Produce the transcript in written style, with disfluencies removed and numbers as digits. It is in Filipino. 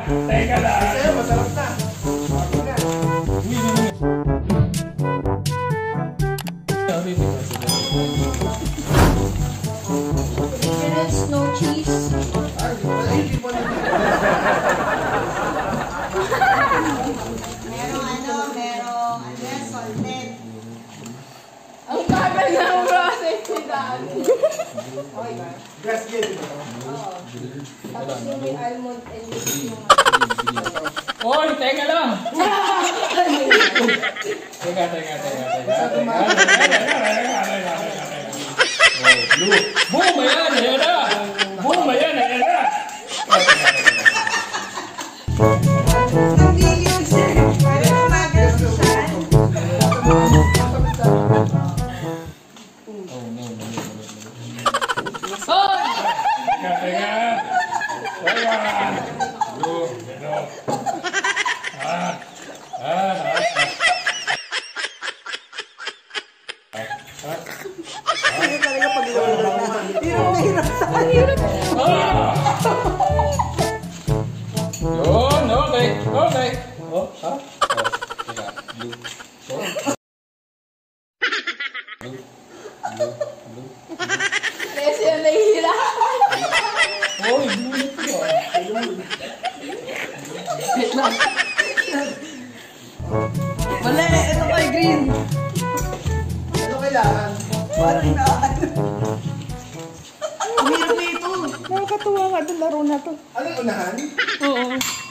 Teka lang. Sa'yo, masarap na. Original snow cheese. Merong salted. Ang tagal ng process ni Daddy. Okay ba? Grass jelly ba? Oo. Tapos yung may almond and milk yung Oy, teka lang. Teka. Boom, ayan na. Boom, ayan na. Hindi yun, sir. Para magastusan. Hindi talaga pag-iwala na. Hirap sa kanila. Yun, okay. Oh, ha? Teka. Blue. Kasi yung nahihirapan. Oh, blue. Mali, ito kay green. Ano kailangan? Parang nakakano. Hirap na ito. Nakakatuwa nga doon laro na to. Ano yung unahan? Oo.